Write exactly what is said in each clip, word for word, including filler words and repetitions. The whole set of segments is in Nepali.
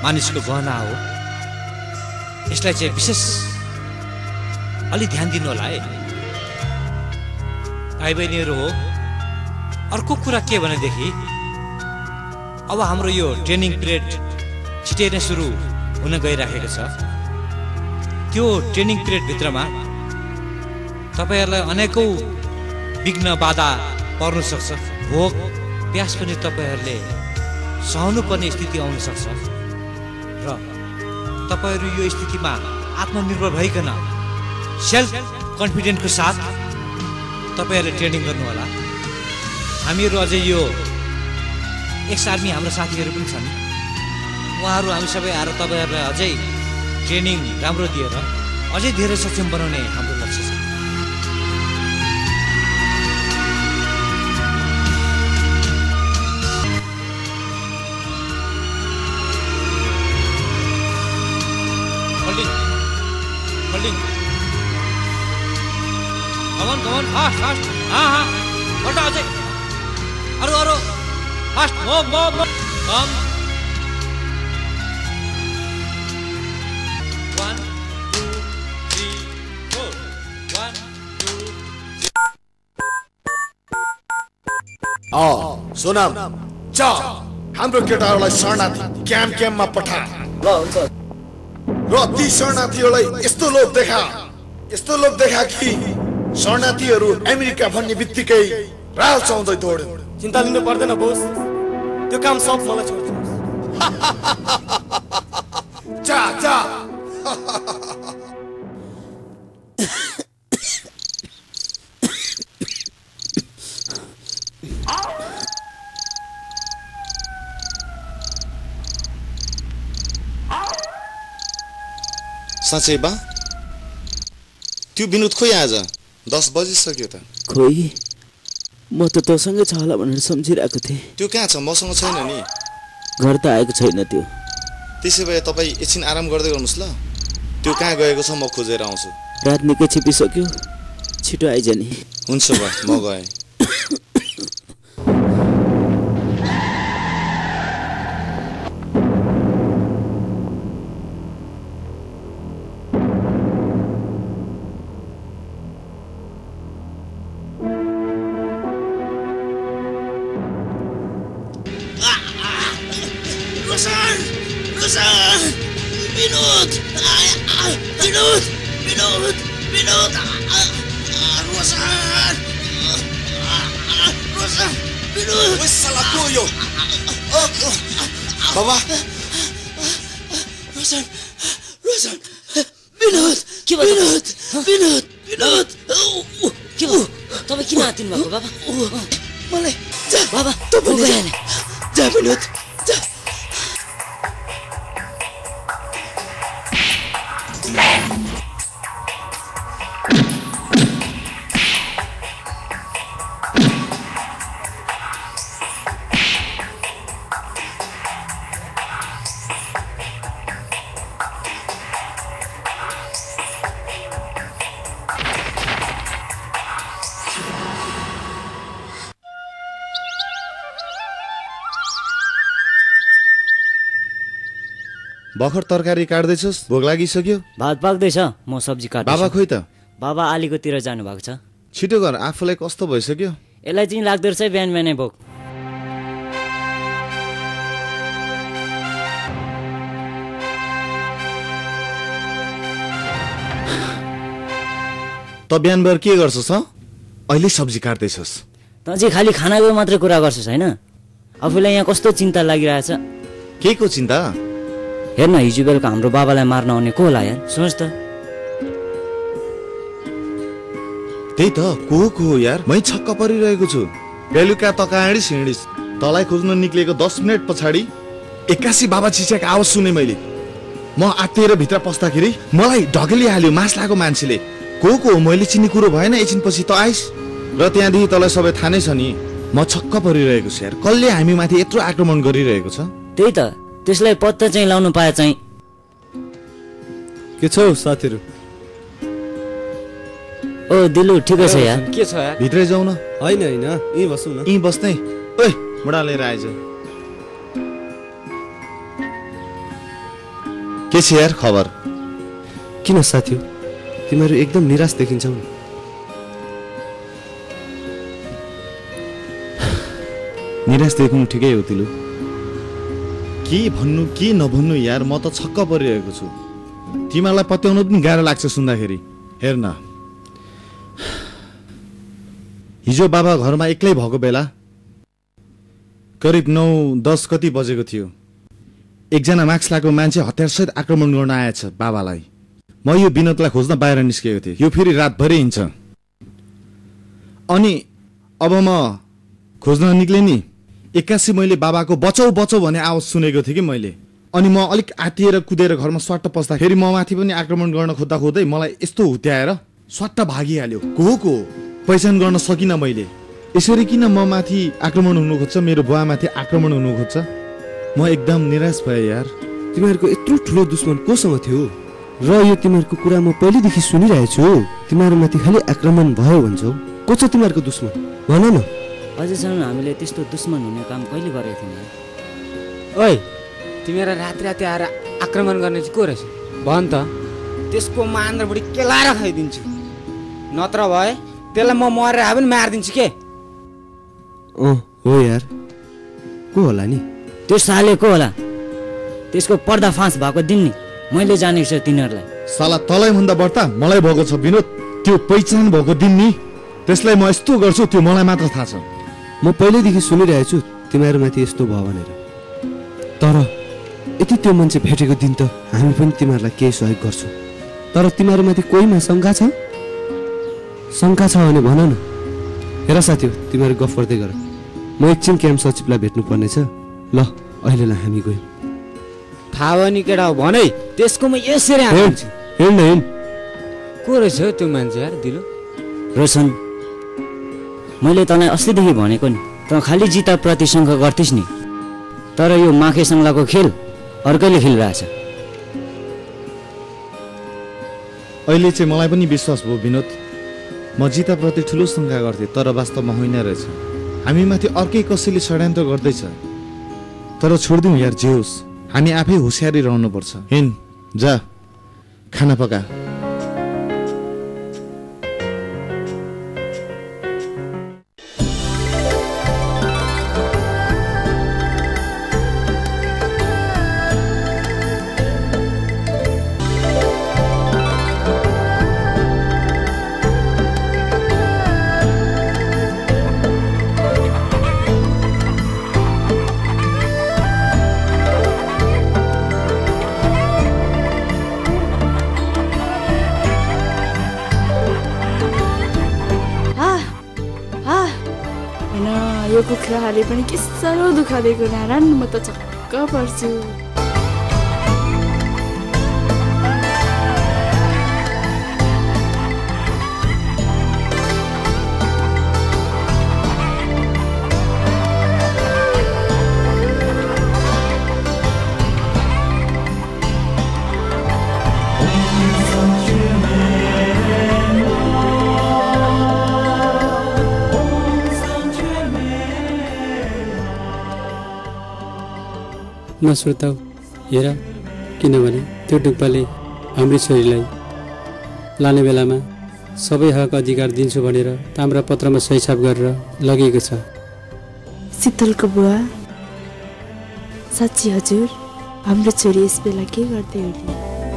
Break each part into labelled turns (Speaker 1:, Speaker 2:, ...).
Speaker 1: मानिसको गहना हो। यसलाई चाहिँ विशेष अलि ध्यान दिनु होला है भाइ बहिनीहरू हो। अर्को कुरा के भनेदेखि अब हाम्रो यो ट्रेनिङ पिरियड छिटै नै सुरु हुन गइराखेको छ। त्यो ट्रेनिङ पिरियड भित्रमा तपाईहरुलाई अनेकौं विघ्न बाधा पर्न सक्छ। भोक प्यास पनि तपाईहरुले सहनु पर्ने स्थिति आउन सक्छ र तपाईहरु यो स्थितिमा आत्मनिर्भर भइकन सेल्फ कन्फिडेन्टको साथ तपाईहरुले ट्रेनिङ गर्नु होला। हामीहरु अझै यो एक्स आर्मी हाम्रो साथीहरु पनि छन्। उहाँहरु हामी सबै आएर तपाईहरुलाई अझै ट्रेनिङ राम्रो दिएर अझै धेरै सक्षम बनाउने हाम्रो लक्ष्य छ। Holding holding come on come on fast fast हाँ हाँ बटा अझै अरु अरु fast move move come one two three four one two
Speaker 2: अ सोनाम चा हाम्रो केटाहरूलाई शरणार्थी क्याम्प क्याम्पमा पठा। ल हुन्छ। र ती शरणार्थीहरूलाई यस्तो लोभ देखा यस्तो लोभ देखा कि शरणार्थीहरू अमेरिका भन्ने बित्तिकै राल चाउँदै दौड्यो।
Speaker 3: चिन्ता लिनु पर्दैन बोस, त्यो काम सब मलाई छोड्दिनुहोस्।
Speaker 2: जा जा
Speaker 4: साँच्चै बा त्यो विनोद खोइ आज दस बजिसक्यो त।
Speaker 5: खोइ म त तँसँगै छ होला भनेर सम्झिरहेको थिएँ।
Speaker 4: त्यो कहाँ छ? मसँग छैन नि।
Speaker 5: घर त आएको छैन त्यो।
Speaker 4: त्यसै भए तपाईँ एकछिन आराम गर्दै गर्नुहोस् ल। त्यो कहाँ गएको छ म खोजेर आउँछु।
Speaker 5: रात निकै छिपिसक्यो, छिटो आइज नि।
Speaker 4: हुन्छ बा म गएँ।
Speaker 6: विनोद विनोद विनोद विनोद रोशन रोशन विनोद
Speaker 4: ओए साला को यो बाबा
Speaker 6: रोशन रोशन विनोद के भयो? विनोद विनोद विनोद के भयो? तपाईँ किन आतिनु भएको बाबा? मलाई जा बाबा त पनि जा विनोद जा।
Speaker 4: भर्खर तरकारी काट्दैछस्? भोक लागिसक्यो?
Speaker 7: भात पाक्दैछ, म सब्जी काट्छु।
Speaker 4: बाबा खोइ त?
Speaker 7: बाबा आलीकोतिर जानु भएको छ।
Speaker 4: छिटो गर, आफूलाई कस्तो भइसक्यो?
Speaker 7: यसलाई चाहिँ लाग्दो रहेछ बिहान बिहानै भोक।
Speaker 4: त बिहान भएर के गर्छस्? अहिले सब्जी काट्दैछस्?
Speaker 7: त चाहिँ खालि खानाको मात्रै कुरा गर्छस् हैन? आफूलाई यहाँ कस्तो चिन्ता लागिरहेछ।
Speaker 4: के को चिन्ता?
Speaker 7: हेर्न हिजो बेलुका हाम्रो बाबालाई मार्न आउने को होला यार, सोच त।
Speaker 4: त्यही त को को यार, मै छक्क परिरहेको छु। बेलुका त काँडिस हिँडिस, तलाई खोज्न निक्लेको दस मिनट पछाडि एक्कासी बाबा चिच्याको आवाज सुने मैले। म आत्तिएर भित्र पस्दाखेरि मलाई ढकेलिहाल्यो मास लागेको मान्छेले। को को मैले चिन्ने कुरो भएन, एकछिनपछि त आइस र त्यहाँदेखि तँलाई सबै थाहा नै छ नि। म छक्क परिरहेको छु यार, कसले हामी माथि यत्रो आक्रमण गरिरहेको छ?
Speaker 7: त्यही त, त्यसलाई पत्ता चाहिँ लाउनु पाए चाहिँ।
Speaker 3: के छौ साथीहरु?
Speaker 7: ओ दिलु ठिकै छ यार।
Speaker 3: के छ यार?
Speaker 4: भित्रै जाऊ न।
Speaker 3: हैन हैन, यही बसौँ न।
Speaker 4: यही बस्दै। ओइ मुडा लिएर आइज। के छ यार खबर?
Speaker 3: किन साथी हो तिमीहरू एकदम निराश देखिन्छौ नि?
Speaker 4: निराश देख्नु ठिकै हो तिलु। के भन्नु के नभन्नु यार, म त छक्क परिरहेको छु। तिमीहरूलाई पत्याउनु पनि गाह्रो लाग्छ सुन्दाखेरि। हेर न, हिजो बाबा घरमा एक्लै भएको बेला करिब नौ दस कति बजेको थियो, एकजना मास्क लगाएको मान्छे हतियारसहित आक्रमण गर्न आएछ बाबालाई। म यो विनोदलाई खोज्न बाहिर निस्केको थिएँ। यो फेरि रातभरि हिँड्छ। अनि अब म खोज्न निक्लेँ नि, एक्कासी मैले बाबाको बचाउ बचाउ भन्ने आवाज सुनेको थिएँ कि मैले। अनि म अलिक आतिएर कुदेर घरमा स्वाट्ट पस्दा फेरि म माथि पनि आक्रमण गर्न खोज्दा खोज्दै मलाई यस्तो हुत्याएर स्वाट्ट भागिहाल्यो। को को पहिचान गर्न सकिनँ मैले। यसरी किन म माथि आक्रमण हुनु खोज्छ, मेरो बुवामाथि आक्रमण हुनु खोज्छ? म एकदम निराश भएँ यार।
Speaker 3: तिमीहरूको यत्रो ठुलो दुश्मन कोसँग थियो र यो तिमीहरूको कुरा म पहिलेदेखि सुनिरहेछु। तिमीहरूमाथि खालि आक्रमण भयो भन्छौ, को छ तिमीहरूको दुश्मन भन न।
Speaker 7: अझैसम्म हामीले त्यस्तो दुश्मन हुने काम कहिले गरेको थिएन।
Speaker 8: ओइ तिमीहरू राति राति आएर आक्रमण गर्ने चाहिँ को रहेछ भन त? त्यसको म आन्द्रबुढी केलाएर खाइदिन्छु, नत्र भए त्यसलाई म मरेर आए पनि मारिदिन्छु के।
Speaker 3: अँ हो यार, को होला नि?
Speaker 7: त्यो साले को होला? त्यसको पर्दाफास भएको दिन नि मैले जानेको छु तिनीहरूलाई।
Speaker 4: साला तँलाई भन्दा बढ्ता मलाई भएको छ विनोद। त्यो पहिचान भएको दिन नि त्यसलाई म यस्तो गर्छु त्यो मलाई मात्र थाहा छ।
Speaker 3: म पहिल्यैदेखि सुनिरहेछु तिमीहरूमाथि यस्तो भयो भनेर। तर यति त्यो मान्छे भेटेको दिन त हामी पनि तिमीहरूलाई केही सहयोग गर्छौँ। तर तिमीहरूमाथि कोहीमा शङ्का छ? शङ्का छ भने भन न। हेर साथी हो, तिमीहरू गफ गर्दै गर, म एकछिन क्याम्प सचिवलाई भेट्नु पर्नेछ। ल अहिलेलाई हामी गयौँ।
Speaker 8: थाहा भयो नि केटा हो भने त्यसको म यसरी हाल्छु।
Speaker 3: हिँड्न हिँड।
Speaker 8: को रहेछ त्यो मान्छे यार दिलो?
Speaker 7: रोशन, मैले तँलाई अस्तिदेखि भनेको नि, तँ खालि जिताप्रति शङ्का गर्थिस् नि। तर यो माखे सङ्लाको खेल अर्कैले खेलिरहेछ।
Speaker 4: अहिले चाहिँ मलाई पनि विश्वास भयो विनोद। म जिताप्रति ठुलो शङ्का गर्थेँ, तर वास्तवमा होइन रहेछ। हामीमाथि अर्कै कसैले षड्यन्त्र गर्दैछ। तर छोडिदिउँ यार, जे होस् हामी आफै होसियारी रहनुपर्छ। हिँड जा, खाना पका।
Speaker 9: यो कुखुराहरूले पनि के साह्रो दुःख दिएको नारायण, म त छक्क पर्छु।
Speaker 10: नसुर्ताऊ, हेर, किनभने त्यो डुक्पाले हाम्री छोरीलाई लाने बेलामा सबै हक अधिकार दिन्छु भनेर ताम्रपत्रमा सही छाप गरेर लगेको छ।
Speaker 9: शीतलको बुवा, साँच्ची हजुर, हाम्रो छोरी यस बेला के गर्दै होला?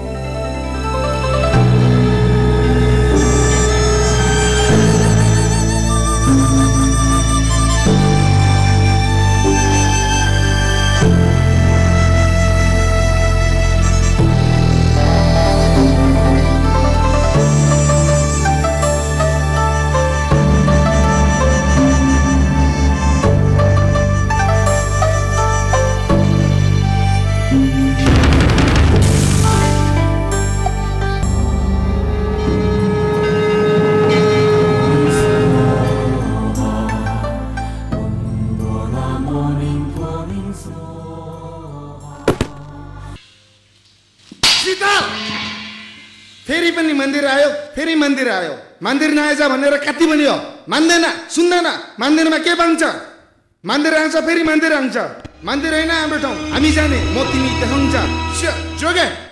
Speaker 2: फेरि पनि मन्दिर आयो, फेरि मन्दिर आयो। मन्दिर नआएछ भनेर कति भन्यो? मान्दैन, सुन्दैन। मन्दिरमा के पाउँछ? मन्दिर आउँछ, फेरि मन्दिर आउँछ। मन्दिर होइन हाम्रो ठाउँ, हामी जाने, म तिमी देखाउँछ। जोगे